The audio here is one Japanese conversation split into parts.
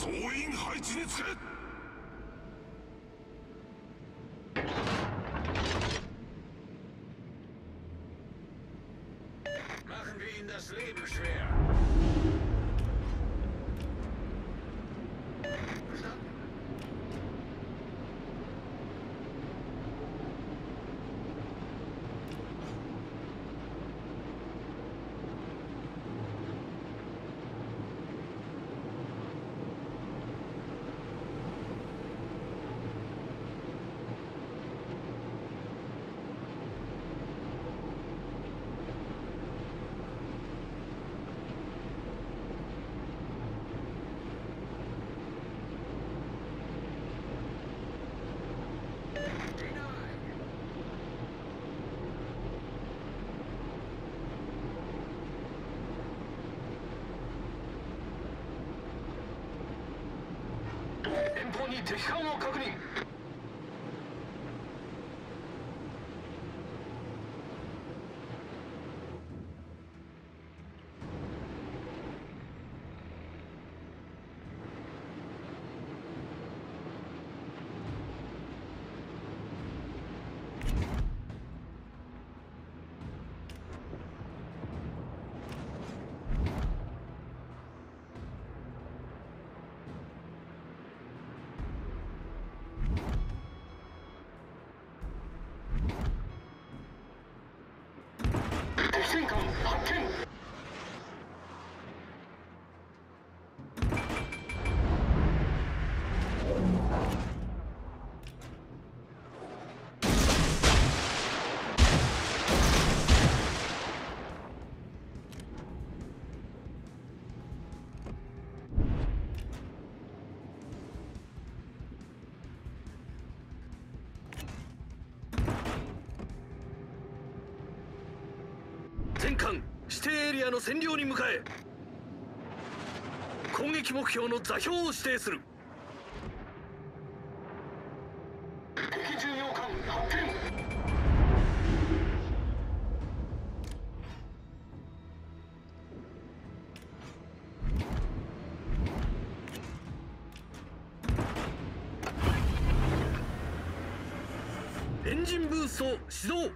総員配置につけ。 Machen wir ihnen das Leben schwer. Verstanden?敵艦を確認。敵戦艦発見。全艦指定エリアの占領に向かえ。攻撃目標の座標を指定する。敵巡洋艦発見。エンジンブースト始動。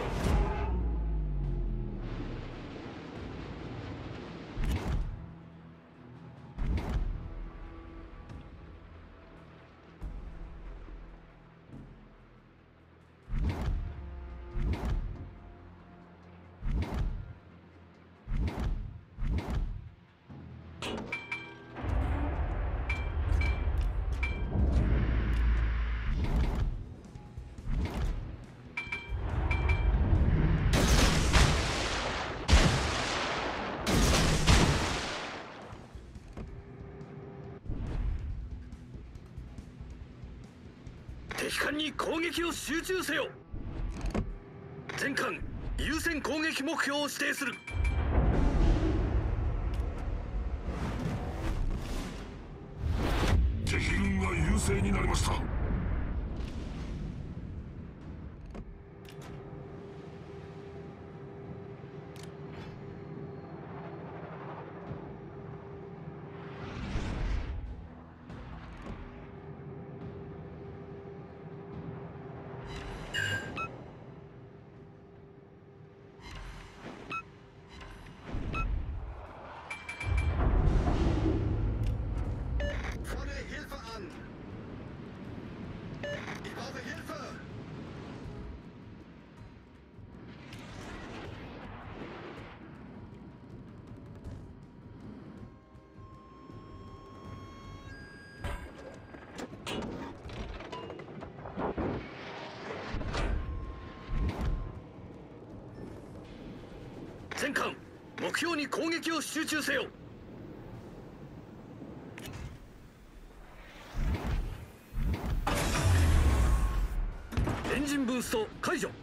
敵艦に攻撃を集中せよ。全艦優先攻撃目標を指定する。 敵軍が優勢になりました。 全艦目標に攻撃を集中せよ。エンジンブースト解除。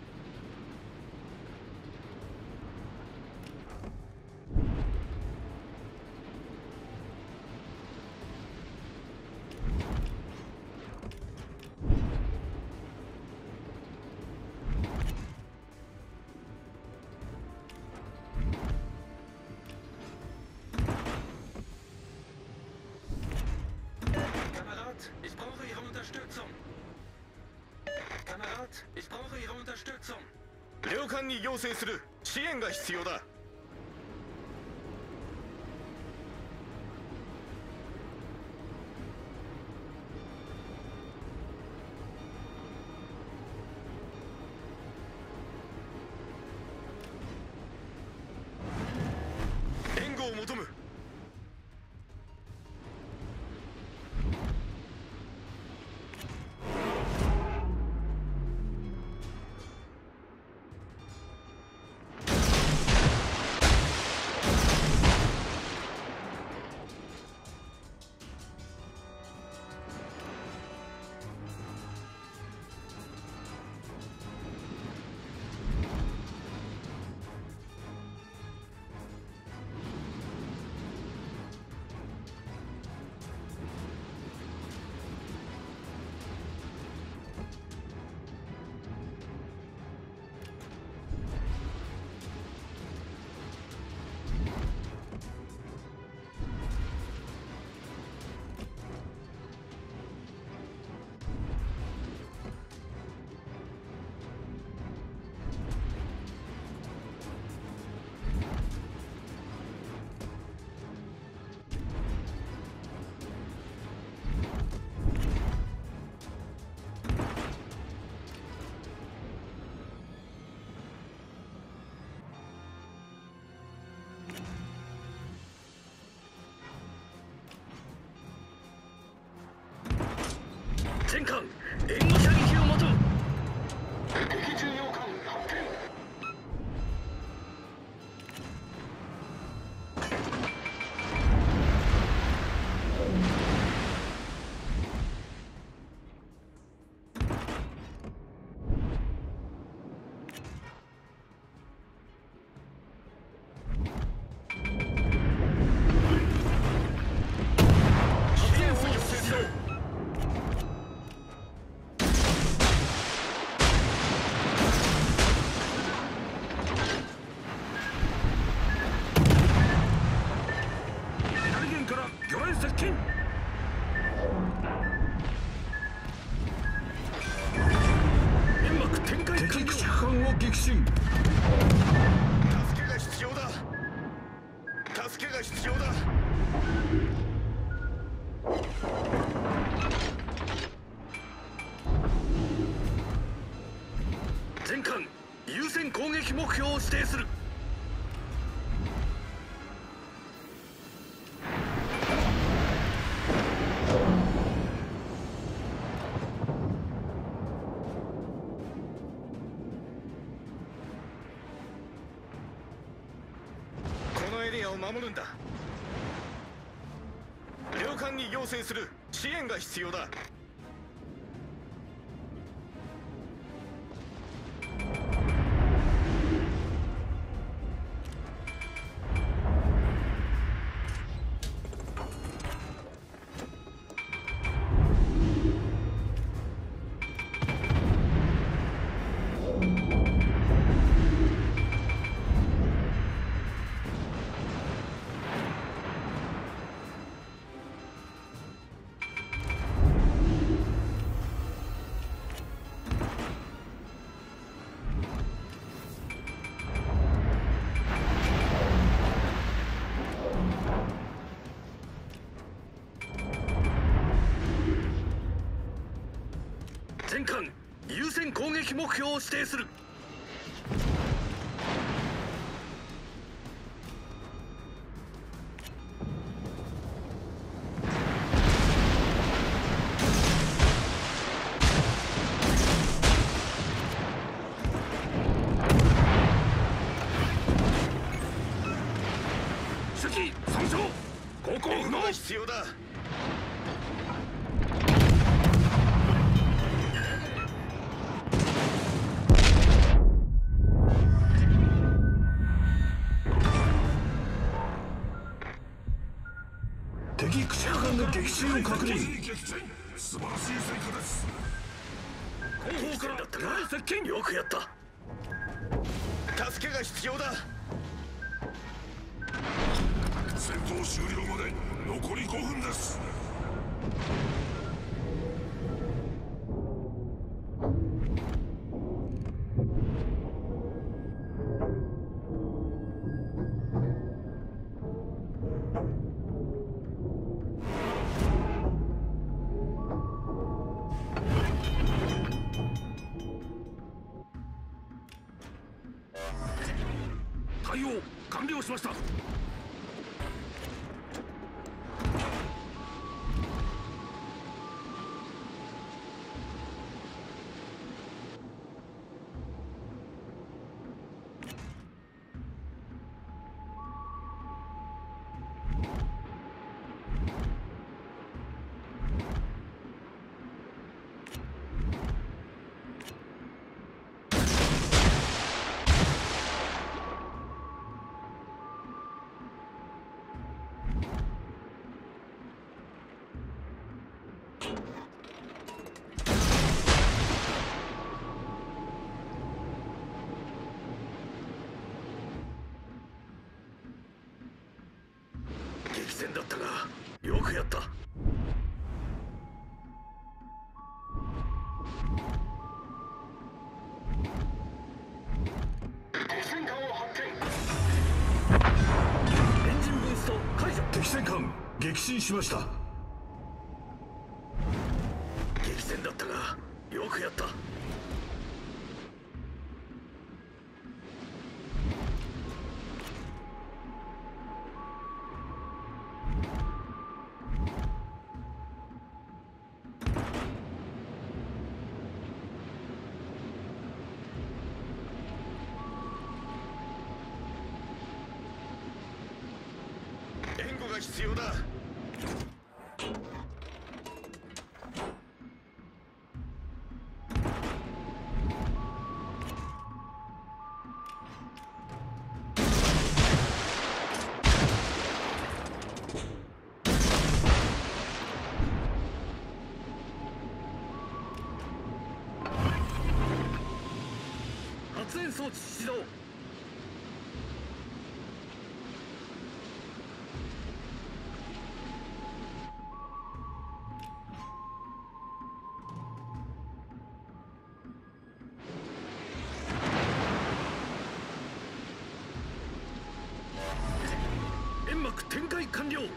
Unterstützung. Kamerad, ich brauche Ihre Unterstützung. 領艦に要請する。支援が必要だ。援護を求む。 戦艦援護射撃を求む。敵巡洋艦発見。支援を要請する。接近。煙幕展開完了。敵駆逐艦を撃沈。 助けが必要だ。助けが必要だ。 全艦優先攻撃目標を指定する。 守るんだ。領艦に要請する。支援が必要だ。 全艦優先攻撃目標を指定する。敵損傷。航行不能。 必要だ。 敵駆逐艦の撃沈を確認。 素晴らしい戦果です。 後方からだったか。接近。よくやった。 助けが必要だ。 戦闘終了まで残り5分です。 対応完了しました。激戦だったがよくやった。敵戦艦を発見。エンジンブースト解除。 敵戦艦撃沈しました。 激戦だったがよくやった。 援護が必要だ。 発煙装置始動。煙幕展開完了。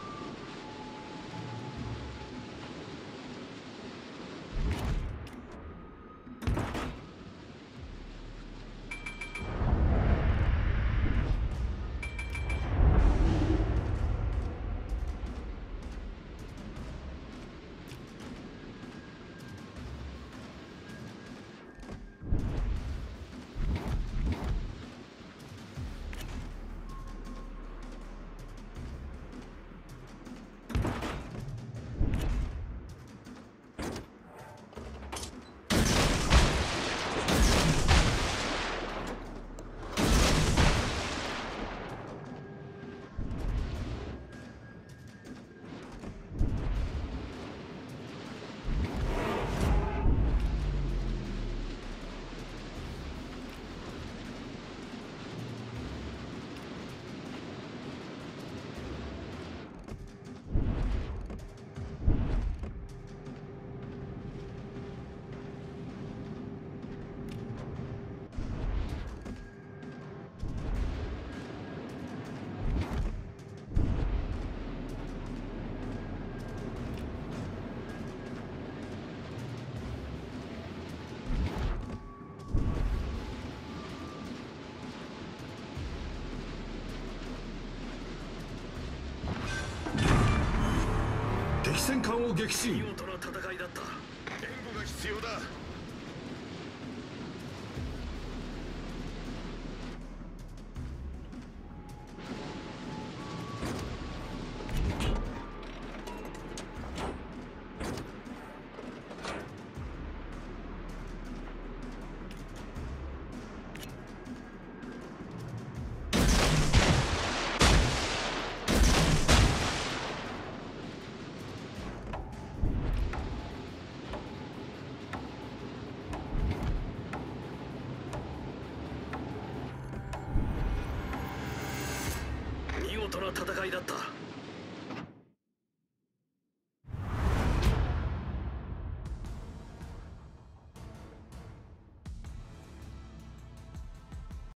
敵戦艦を撃沈。 見事な戦いだった。 援護が必要だ。 見事な戦いだった。